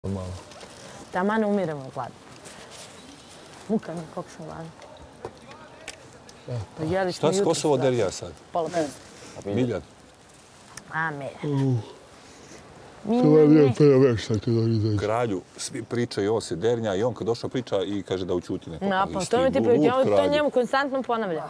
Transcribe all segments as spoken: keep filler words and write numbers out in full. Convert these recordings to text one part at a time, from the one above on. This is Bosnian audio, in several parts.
Malo. Taman umiremo od glada. Muka mi, koliko sam gladna. Pa jeli smo Šta si Kosovo derija sad? Pola pesa. Miljad? Ame. To je bio prvo već sad kada oni dođe. Kralju svi pričaju ovo se dernja i on kad došao priča i kaže da učuti neko. Ja, pa što mi ti priča? On to njemu konstantno ponavlja.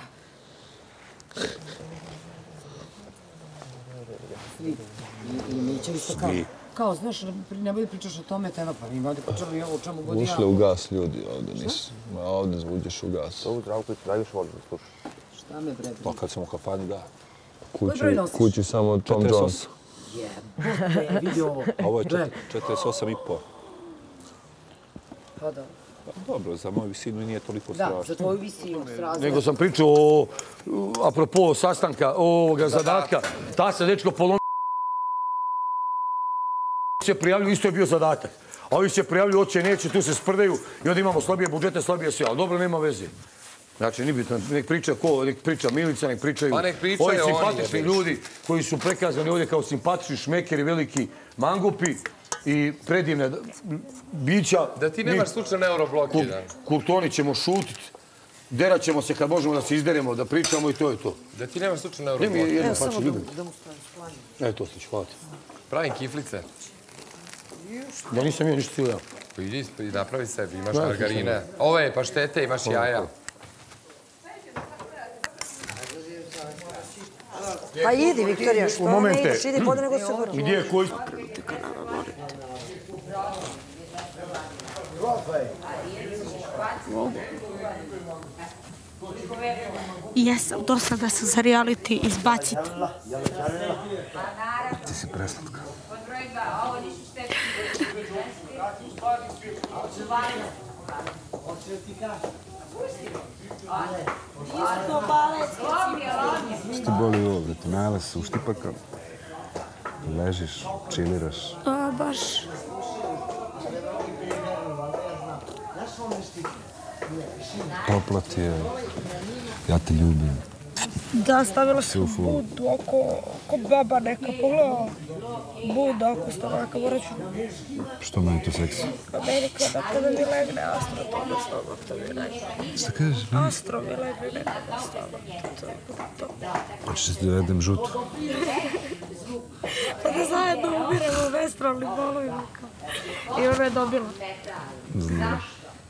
Svi. I neće isto kao... Kao, znaš, nemoj pričaš o tome tema, pa mi ovdje pričali i ovo o čemu god ja... Ušle u gas ljudi ovdje, nisi. Ovdje uđeš u gas. Ovu zdravku tragiš vodu da slušaš. Šta me bre? Pa kad sam u kafani, da. Kući samo Tom Jones. Jebote, vidi ovo. Ovo je četrdeset osam i po. Pa da. Dobro, za moju visinu nije toliko strašno. Da, za tvoju visinu strašno. Nego sam pričao o, apropo sastanka, ovoga zadatka. Ta se dečko polomio se prijavljuju, isto je bio zadatak. A ovi se prijavljuju, oće, neće, tu se sprdaju i onda imamo slabije budžete, slabije sve. Ali dobro, nema veze. Znači, nije bitno, nek priča ko, nek priča Milica, nek pričaju ovi simpatični ljudi koji su prekazani ovdje kao simpatični šmekeri, veliki mangupi i predivne bića. Da ti nemaš slučajno Eurobloki, da? Kultoni ćemo šutit, derat ćemo se kad možemo da se izderemo, da pričamo i to je to. Da ti nemaš slučajno Ne mi Eurobloki. je jedno pače, Samo ljubim. da mu stavim sklanje. E, to stić, hvala ti. Pravim kiflice. Ja nisam ja ništa stilao. Pa idi i napravi sebi, imaš margarine. Ove paštete, imaš jaja. Pa idi, Viktorija, što ne momente. ideš, idi pode nego se vrlo. Gdje je koji? Jesam, dosada sam za reality izbaciti. Ti si preslatka. Što ti boli ovo, da ti nalazi se uštipaka, ležiš, čiliraš. A, baš. Toplo ti je, ja te ljubim. Da, stavila sam budu oko, oko baba neka, pogledala. Buda oko stomaka, morat ću. Što meni to seksi? Amerika, da kada mi legne astro, to na stomak, to mi reći. Šta kažeš? Astro mi legne neka na stomak, to je to. Hoćeš da ti dovedem žutu? Pa da zajedno umiremo menstrualnim bolovima. I ona je dobila. Znam.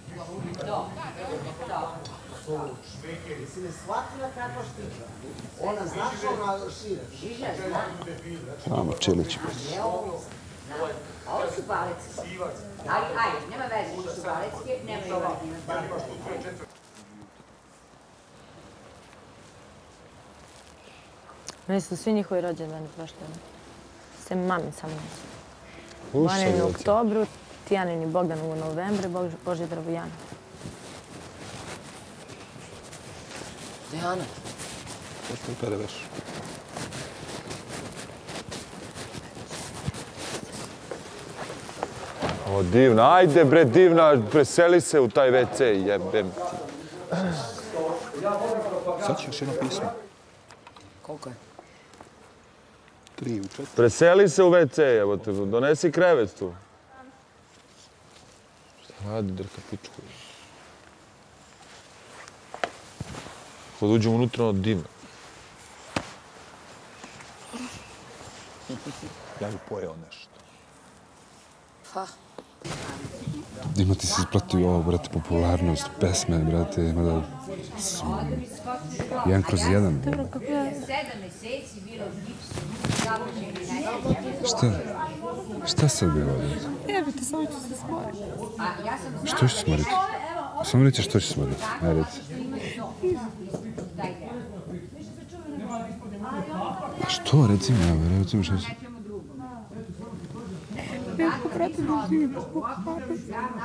Si ne shvatila kako štiža? Ona zna što ona šire. Šiža zna. Samo čilići. Ovo su balecke. Ali, ajde, nema veze što su balecke, nema i veze. Meni su svi njihovi rođendani prošli. Sem mami samo neće. Slušaj, Vanin u djece. oktobru, Tijanin i Bogdan u novembru, Božidar u januaru. Dejana. Što ti pere veš? O, divna, ajde bre, divna, preseli se u taj ve ce, jebem ti. Sad ću još jedno pismo. Koliko je? Tri u četiri. Preseli se u ve ce, jebote, donesi krevet tu. Šta radi, drka pičku? Kad uđem unutra, ono divno. Ja bi pojeo nešto. Pa. Dima ti se isplatio ovo, brate, popularnost, pesme, brate, ima da... Jedan kroz jedan. Sedam meseci bilo u gipsu, zavučeni najbolje. Šta? Šta sad bi ovdje? Jebite, samo ću se smoriti. Što ćeš smoriti? Samo reći što ćeš smoriti. Ne reci. A što, reci mi, evo, reci mi što ćeš... Neko vrati da živim zbog pape.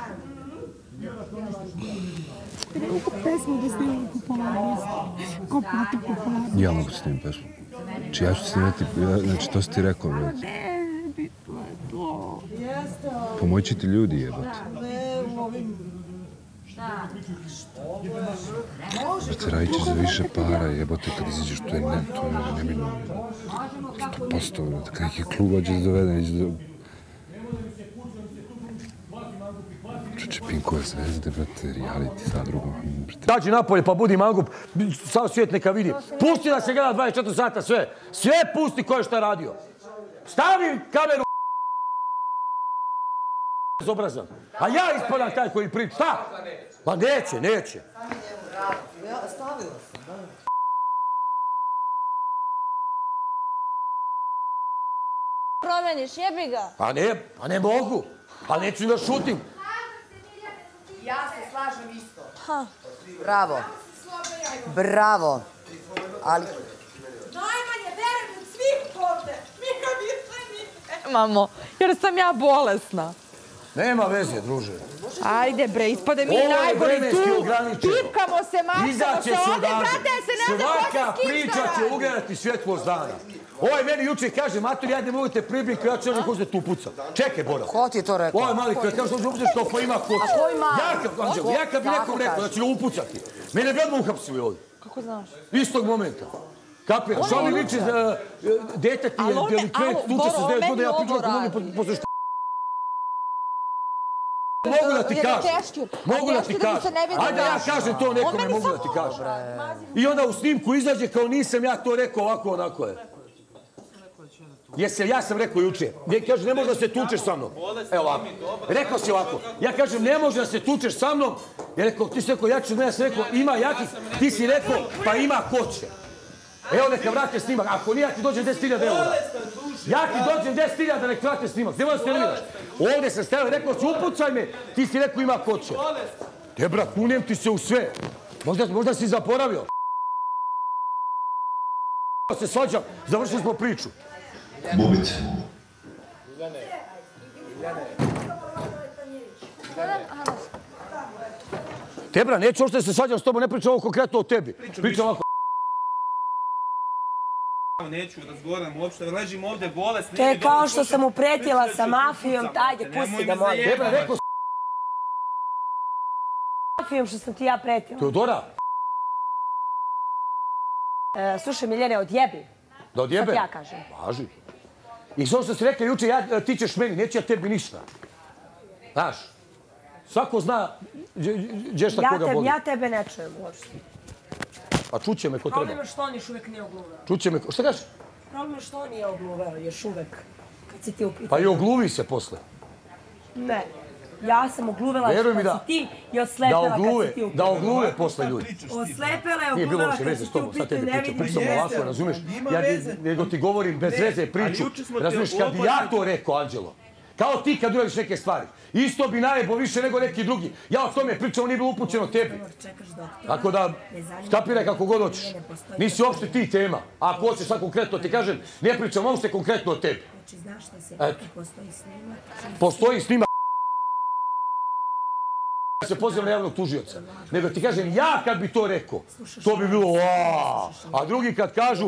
Neko pesmu da snimam popularnost. Ko plati popularnost? Ja mogu snimiti pesmu. Znači, ja ću snimati, ja, znači, to si ti rekao, brate. Ne, bitno je to. Pomoći ti ljudi, jebote. Ne, u ovim... Brate, radit ćeš za više para, jebote, kad izađeš, to je ne, to je neminovno. Sto posto, brate, kad neki klub hoće da dovede, neće da... Čeče, Pinkove zvezde, brate, reality, zadrugo. Dađi napolje pa budi mangup, sam svijet neka vidi. Pusti da se gleda dvadeset četiri sata sve. Sve pusti ko je šta radio. Stavi kameru bezobrazan. A ja ispadam taj koji priča. Šta? Pa neće, neće. Stavila sam, da. Promeniš, jebi ga. Pa ne, pa ne mogu. Pa neću da šutim. Ja se slažem isto. Bravo. Bravo. Ali... Najmanje verujem od svih ovde. Mi ga više Mamo, jer sam ja bolesna. Nema veze, druže. Ajde bre, ispade mi najgore tu. Tipkamo se, maksamo se ovdje, brate, se ne znam ko se Svaka priča će ugledati svjetlost dana. Ovaj meni juče kaže, mater, ja ne mogu te pribiti, kada će ono ko se tu puca. Čekaj, Bora. Ko ti je to rekao? Ovaj mali kada kaže što upucaš, to pa ima koče. A koji mali? Ja kad bi nekom rekao da će ga upucati, mene bi odmah uhapsili ovdje. Kako znaš? Istog momenta. Kapiraš, što mi liči za dete ti je delikvent, tuče se s devet godina, ja pričam ako mogu posle šta. Mogu da ti kažem. Mogu da ti kažem. Ajde ja kažem to nekome, mogu da ti kažem. I onda u snimku izađe kao nisam ja to rekao, ovako onako je. Jesam, ja sam rekao juče. Kaže, ne može da se tučeš sa mnom. Evo ovako. Rekao si ovako. Ja kažem, ne može da se tučeš sa mnom. Ja rekao, ti si rekao, ja ću, ne, ja sam rekao, ima jakih. Ti si rekao, pa ima koće. Evo neka vrate snimak. Ako nije, ja ti dođem deset hiljada eura. Ja ti dođem deset hiljada, nek vrate snimak. Nemoj da se nerviraš. Ovdje sam stavio, rekao si, upucaj me. Ti si rekao, ima koće. Debra, kunem ti se u sve. Možda, možda si zaboravio. Se svađam, završili smo priču. Bubice. Debra, neću uopšte da se svađam s tobom, ne pričam ovo konkretno o tebi. Pričam ovako. Neću razgovaram uopšte, ležim ovdje bolest. To je kao što sam upretila sa mafijom, ajde, pusti ga molim. Debra, rekao s... Mafijom što sam ti ja pretila. Teodora? Slušaj, Miljane, odjebi. Da odjebe? Sad ja kažem. Važi. I što što si rekao juče, ti ćeš meni, neće ja tebi ništa. Znaš, svako zna gdje šta koga boli. Ja tebe ne čujem uopšte. Pa čuće me ko treba. Problem je što on još uvek nije ogluveo. Čuće me, šta kažeš? Problem je što on nije ogluveo, još uvek. Kad si ti upitao. Pa i ogluvi se posle. Ne. Ja sam ogluvela što si ti i oslepela kad si ti upitao. Da ogluve posle ljudi. Oslepela je ogluvela kad si ti upitao, ne vidim. Pucamo ovako, razumiješ? Nego ti govorim bez veze priču. Razumiješ, kad bi ja to rekao, Anđelo, kao ti kad uradiš neke stvari, isto bi najebo više nego neki drugi. Ja o tome pričam, on nije bilo upućeno tebi. Tako da, skapiraj kako god hoćeš. Nisi uopšte ti tema. Ako hoćeš sad konkretno, ti kažem, ne pričam uopšte konkretno o tebi. Znači, znaš šta se postoji snimak? Postoji snimak. Se pozivam na javnog tužioca. Nego ti kažem, ja kad bi to rekao, to bi bilo aaa. A drugi kad kažu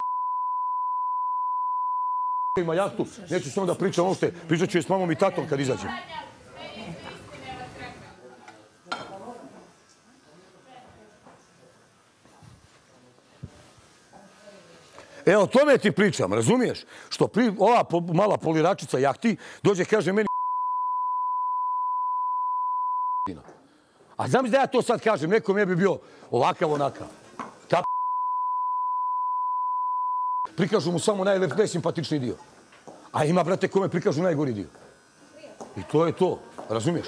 ima jahtu, neću samo da pričam uopšte, pričat ću je s mamom i tatom kad izađem. Evo, tome ti pričam, razumiješ? Što ova mala poliračica jahti dođe, kaže meni a znam da ja to sad kažem, nekom je bi bio ovakav onakav. Prikažu mu samo najsimpatičniji dio. A ima, brate, kome prikažu najgori dio. I to je to, razumiješ?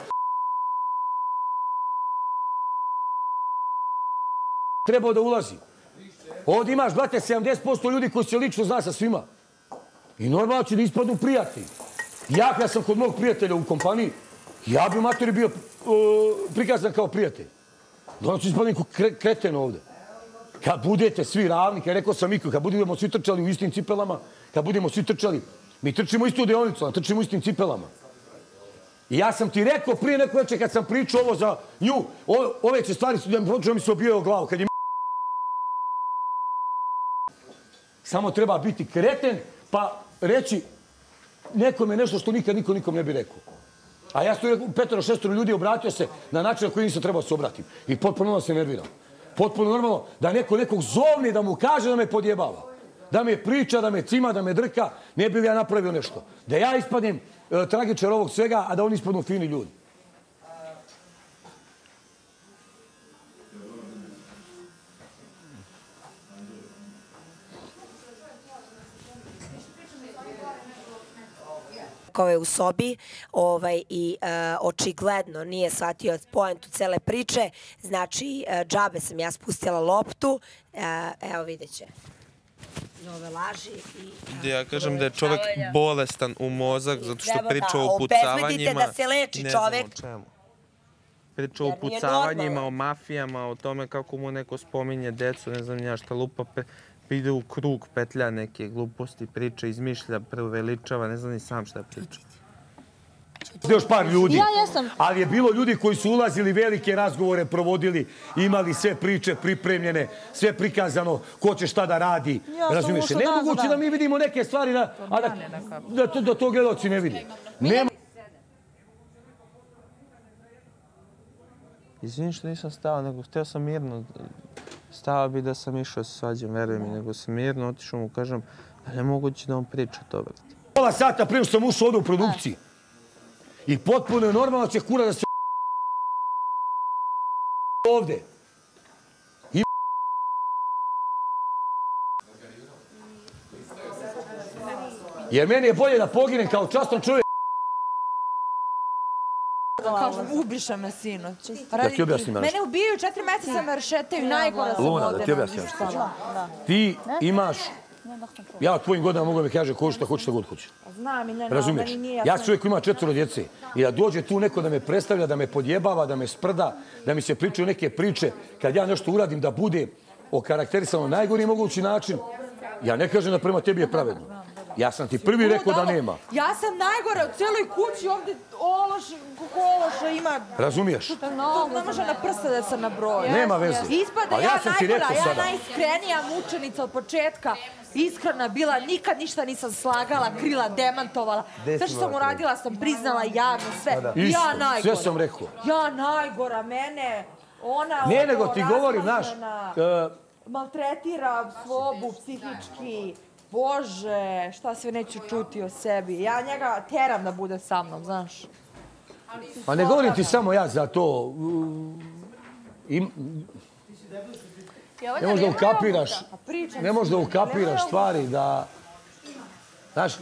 Trebao da ulazi. Ovdje imaš, brate, sedamdeset posto ljudi koji se lično zna sa svima. I normalno će da ispadnu prijatelji. Ja, kad sam kod mog prijatelja u kompaniji, ja bi u materi bio prikazan kao prijatelj. Donoći ispadnim kreten ovdje. Kad budete svi ravni, kad rekao sam Miko, kad budemo svi trčali u istim cipelama, kad budemo svi trčali, mi trčimo istu deonicu, ali trčimo u istim cipelama. I ja sam ti rekao prije neko večer kad sam pričao ovo za nju, ove će stvari da mi se obijaju o glavu. Kad je samo treba biti kreten, pa reći nekome nešto što nikad niko nikom ne bi rekao. A ja sam rekao, petero, šestero ljudi obratio se na način na koji nisam trebao se obratim. I potpuno se nerviram. Potpuno normalno da neko nekog zovni, da mu kaže da me podjebava. Da me priča, da me cima, da me drka, ne bi ja napravio nešto. Da ja ispadnem tragičar ovog svega, a da oni ispadnu fini ljudi. rekao je u sobi i očigledno nije shvatio poentu cele priče. Znači, džabe sam ja spustila loptu. Evo, vidjet će. Nove laži i... Ja kažem da je čovek bolestan u mozak zato što priča o upucavanjima. Obezbedite da se leči čovek. Ne znam o čemu. Priča o upucavanjima, o mafijama, o tome kako mu neko spominje decu, ne znam ja šta lupa, ide u krug, petlja neke gluposti, priča, izmišlja, preuveličava, ne znam ni sam šta priča. Još par ljudi. Ja jesam. Ali je bilo ljudi koji su ulazili, velike razgovore provodili, imali sve priče pripremljene, sve prikazano, ko će šta da radi. Razumiješ? Nemoguće da mi vidimo neke stvari, da to gledaoci ne vidi. Nema. Izvini što nisam stao, nego htio sam mirno. Stao bi da sam išao se svađam, verujem mi, nego sam mirno otišao mu, kažem, da ne moguće da on priča to, brate. Pola sata prije što sam ušao ovdje u produkciji. I potpuno je normalno će kura da se ovdje. I jer meni je bolje da poginem kao častan čovjek. Kažem, ubiše me sinoć. Da ti objasnim nešto. Mene ubijaju četiri meseca, me rešetaju, najgore sam Luna, da ti objasnim nešto. Ti imaš... Ja od tvojim godina mogu da mi kaže ko šta hoće, šta god hoće. Znam i ne, razumiješ? Ja sam čovjek koji ima četvoro djece i da dođe tu neko da me predstavlja, da me podjebava, da me sprda, da mi se pričaju neke priče, kad ja nešto uradim da bude okarakterisano na najgori mogući način, ja ne kažem da prema tebi je pravedno. Ja sam ti prvi rekao da nema. Ja sam najgore u cijeloj kući, ovdje ološ, kako ološa ima... Razumiješ? To ne može na prste da se nabroje. Nema veze. Ispada ja najgora, ja najiskrenija mučenica od početka. Iskrena bila, nikad ništa nisam slagala, krila, demantovala. Sve što sam uradila sam priznala javno sve. Ja najgora. Sve sam rekao. Ja najgora, mene, ona... Ne, nego ti govorim, znaš... Maltretira svobu psihički. Bože, šta sve neću čuti o sebi. Ja njega teram da bude sa mnom, znaš. Pa ne govorim ti samo ja za to. Ne možda ukapiraš, ne možda ukapiraš stvari da... Znaš,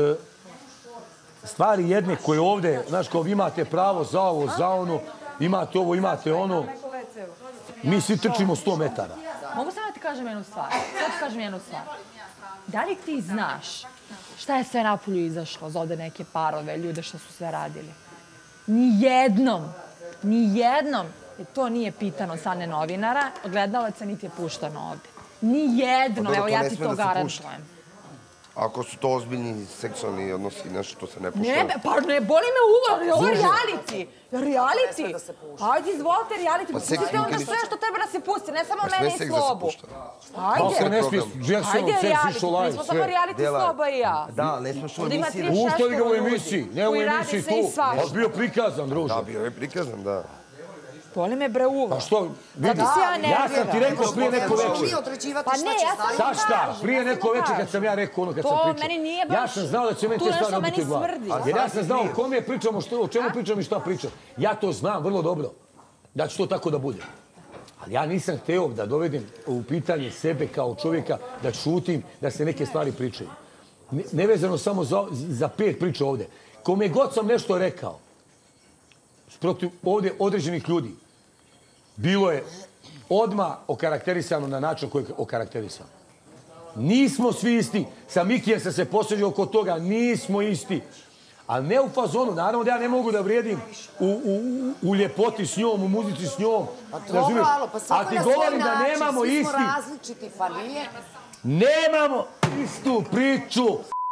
stvari jedne koje ovdje, znaš, kao vi imate pravo za ovo, za ono, imate ovo, imate ono, mi svi trčimo sto metara. Mogu samo da ti kažem jednu stvar. Sad ti kažem jednu stvar. Da li ti znaš šta je sve napolju izašlo za ovde neke parove, ljude što su sve radili? Nijednom, nijednom to nije pitano strane novinara, gledalaca niti je puštano ovde. Nijednom, evo ja ti to garantujem. Ako su to ozbiljni seksualni odnosi, nešto što se ne pušta... Ne, pa ne boli me uvo, ovo je reality. Reality. Ajde, izvolite reality. Pustite onda sve što treba da se pusti, ne samo mene i Slobu. Ajde. Ajde, reality. Mi smo samo reality Sloba i ja. Da, ne smo što u emisiji. Puštali ga u emisiji, ne u emisiji tu. Ali bio prikazan, druže. Da, bio je prikazan, da. Boli me bre uvo. Pa što, vidi, ja sam ti rekao prije neko večer. Pa ne, ja sam znaš šta, prije neko večer kad sam ja rekao ono kad sam pričao. To meni nije baš... Ja sam znao da će meni te stvari obiti u glavu. Jer ja sam znao o kome pričamo, o čemu pričam i šta pričam. Ja to znam vrlo dobro. Da će to tako da bude. Ali ja nisam hteo da dovedem u pitanje sebe kao čovjeka, da šutim, da se neke stvari pričaju. Nevezano samo za pet priča ovdje. Kome god sam nešto rekao, protiv ovdje određenih ljudi, bilo je odmah okarakterisano na način koji je okarakterisano. Nismo svi isti. Sa Mikijem sam se posveđao oko toga. Nismo isti. Ali ne u fazonu. Naravno da ja ne mogu da vrijedim u ljepoti s njom, u muzici s njom. Pa dobro, alo, pa svako na svoj način. Svi smo različiti, pa nije. Nemamo istu priču.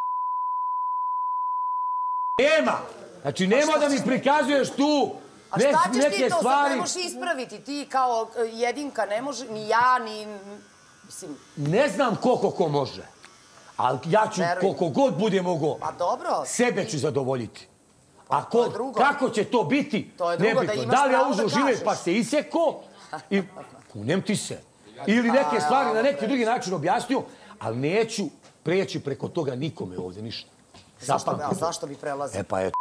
Nema. Znači, nema da mi prikazuješ tu a šta ćeš ti to, sad ne možeš ispraviti? Ti kao jedinka ne može, ni ja, ni... Mislim... Ne znam koliko ko može, ali ja ću koliko god bude mogao, pa dobro. Sebe ću zadovoljiti. A kako će to biti, nebitno. Da li ja uzeo žive pa se isjeko i kunem ti se. Ili neke stvari na neki drugi način objasnio, ali neću preći preko toga nikome ovdje ništa. A zašto bi prelazio? E pa eto.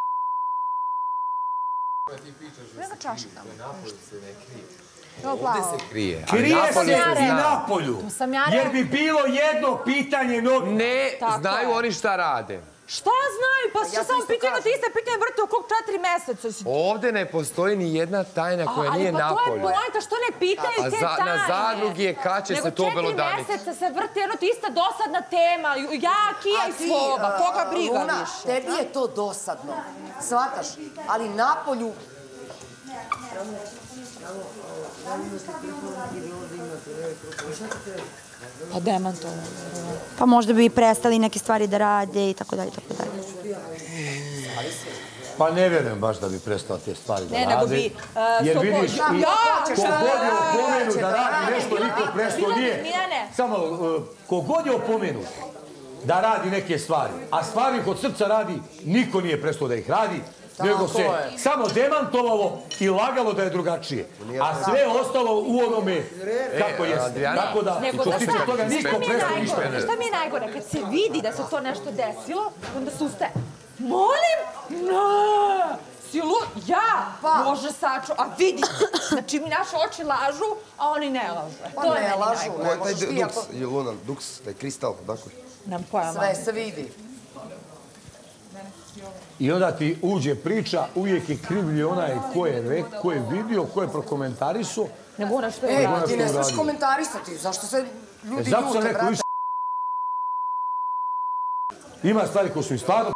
Nema čaša tamo. Ovdje se krije. Krije se i napolju. Jer bi bilo jedno pitanje... Ne znaju oni šta rade. Šta znaju? Pa što samo pitanje, ti iste pitanje vrte u kog četiri meseca. Ovde ne postoji ni jedna tajna koja nije napolju. Ali pa to je pojenta, što ne pitaju te tajne? Na zadrugi je kad će se to obelodanici. Nego četiri meseca se vrti jedno ti ista dosadna tema. Ja, Kija i Sloba. Koga briga više? Luna, tebi je to dosadno. Svataš, ali napolju... Pa demantovano. Pa možda bi prestali neke stvari da rade i tako dalje, tako dalje. Pa ne vjerujem baš da bi prestao te stvari da rade. Ne, nego bi... Jer vidiš, kogod je opomenu da radi nešto, niko prestao nije. Samo, kogod je opomenu da radi neke stvari, a stvari kod srca radi, niko nije prestao da ih radi, nego se samo demantovalo i lagalo da je drugačije. A sve ostalo u onome kako jeste. Tako da, što se tiče toga, niko prestao ništa ne. Šta mi je najgore? Kad se vidi da se to nešto desilo, onda se ustaje. Molim? Ne! Silu, ja može saču, a vidi. Znači mi naše oči lažu, a oni ne lažu. Pa ne lažu. Ko je taj duks? Je Luna, duks, taj kristal, dakle? Nam pojama. Sve se vidi. I onda ti uđe priča, uvijek je krivlji onaj ko je ko je vidio, ko je prokomentarisao. Nego ona što je uradio. Ti ne smiješ komentarisati, zašto se ljudi ljute, brate? Ima stvari koje su i stvarno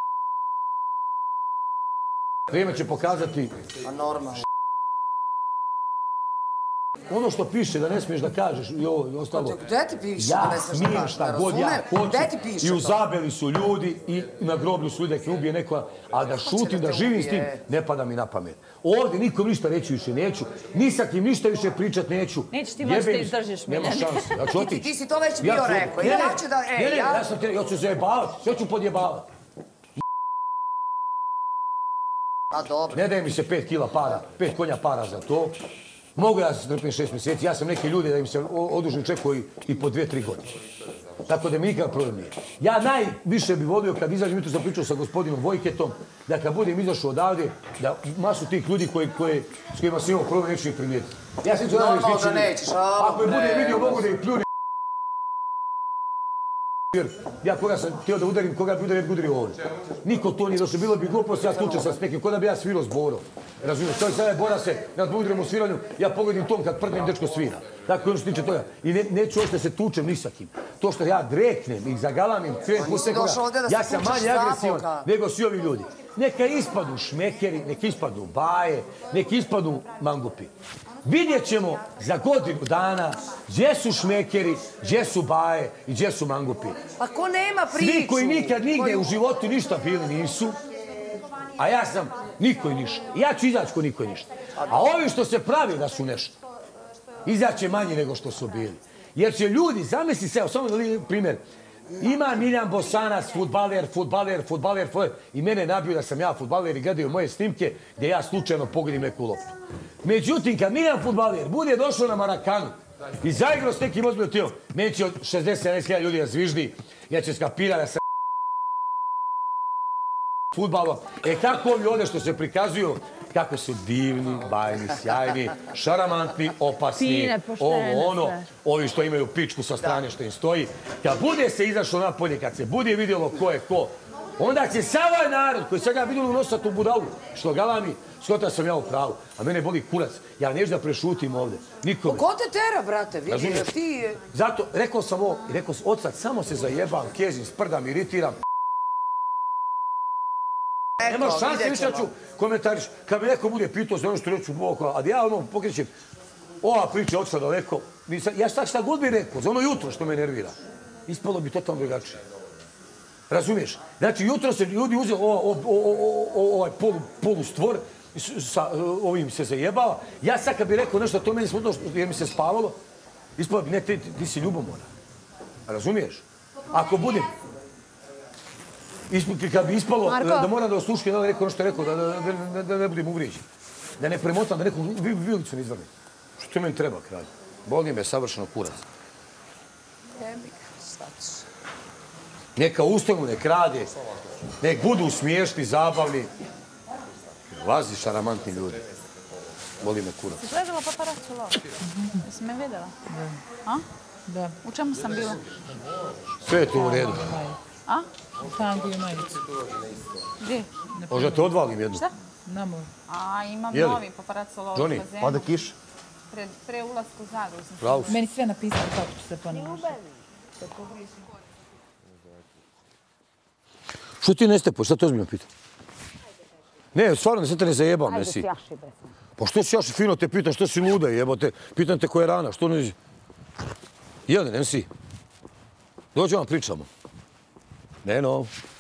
vrijeme će pokazati... A normalno. Ono što piše da ne smiješ da kažeš i ovo i ostalo. Gde ti piše da ne smiješ da kažeš? Ja smijem šta god ja hoću. I u Zabeli su ljudi i na groblju su ljudi da ubije nekoga, a da šutim, da živim s tim, ne pada mi na pamet. Ovdje nikom ništa reći više neću, ni sa kim ništa više pričat neću. Nećeš ti moći da izdržiš mi. Nema šanse, ja ću otići. Ti si to već bio rekao. Ne, ne, ja sam te, ja ću zajebavati, ja ću podjebavati. A dobro. Ne daje mi se pet kila para, pet konja para za to. Mogu ja se strpim šest mjeseci, ja sam neke ljude da im se odužim čekao i po dvije, tri godine. Tako da mi nikakav problem nije. Ja najviše bi volio kad izađem, mi tu sam pričao sa gospodinom Vojketom, da kad budem izašao odavde, da masu tih ljudi s kojima sam imao problem neću ih primijetiti. Ja sam ću normalno da nećeš, a ako je budem vidio, mogu da ih pljuni. Jer ja koga sam htio da udarim, koga bi udarim, udario ovdje. Niko to nije došlo, bilo bi glupost, ja slučao sam s nekim, ko da bi ja svirao s Borom. Razumiješ, to je sada Bora se, nad udarim u sviranju, ja pogledim tom kad prdnem, dečko svira. Tako je ono što tiče toga. I neću ošte se tučem ni sa kim. To što ja dreknem i zagalamim, cvet posle koga, ja sam manje agresivan nego svi ovi ljudi. Neka ispadu šmekeri, neka ispadu baje, neka ispadu mangupi. Vidjet ćemo za godinu dana gdje su šmekeri, gdje su baje i gdje su mangupi. Pa ko nema priču? Svi koji nikad nigde u životu ništa bili nisu, a ja sam niko i ništa. Ja ću izaći ko niko i ništa. A ovi što se pravi da su nešto, izaće manji nego što su bili. Jer će ljudi, zamisli se, samo da li primjer, ima Miljan Bosanac, fudbaler, fudbaler, fudbaler, i mene nabiju da sam ja fudbaler i gledaju moje snimke gdje ja slučajno pogodim neku loptu. Međutim, kad Miljan fudbaler bude došao na Marakanu i zaigrao s nekim ozbiljnim tijelom, meni će od šezdeset sedamdeset hiljada ljudi da zviždi, ja će skapirati da sam fudbalom. E kako ovi ovdje što se prikazuju, kako su divni, bajni, sjajni, šaramantni, opasni, ovo, ono, ovi što imaju pičku sa strane što im stoji. Kad bude se izašlo napolje, kad se bude vidjelo ko je ko, onda će sav ovaj narod koji se ga vidjelo nosati u budalu, što galami, skota sam ja u pravu, a mene boli kurac. Ja neću da prešutim ovdje, nikome. Ko te tera, brate, vidi, jer ti... Zato, rekao sam ovo, i rekao sam, od sad samo se zajebam, kezim, sprdam, iritiram. Nema šanse, više ja ću komentariš. Kad mi neko bude pitao za ono što reću, a ja ono pokrećem, ova priča je odšla daleko. Ja šta šta god bi rekao, za ono jutro što me nervira, ispalo bi totalno drugačije. Razumiješ? Znači, jutro se ljudi uzeo ovaj polustvor, sa ovim se zajebava. Ja sad kad bi rekao nešto, to meni smutno jer mi se spavalo, ispalo bi, ne, ti si ljubomora. Razumiješ? Ako budem... Kad bi ispalo da moram da osluškam, da rekao ono što je rekao, da ne budem uvrijeđen. Da ne premotam, da neku vilicu ne izvrnem. Što meni treba, kralj? Boli me savršeno kurac. Neka ustanu, nek rade, nek budu smiješni, zabavni. Vazi šaramantni ljudi. Boli me kurac. Si gledala Paparacu Love? Jesi me vidjela? A? Da. U čemu sam bila? Sve je to u redu. A? Tango i majicu. Gdje? Možda te odvalim jednu. Šta? Na moj. A, imam Jeli? novi paparazzo lovo u Johnny, bazenu. pada kiš. Pre, pre ulazka u Zagru sam. Bravo. Meni sve napisali kako ću se ponašati. Što ti ne stepuješ? Šta te ozbiljno pitam? Ne, stvarno, sad te ne zajebam, Ajde, nesi. sjaši, bre. Pa što si jaši, fino te pitam, što si luda, jebote? Pitam te koja je rana, što ne... Jeli, ne si? Dođe vam pričamo. Ne, no.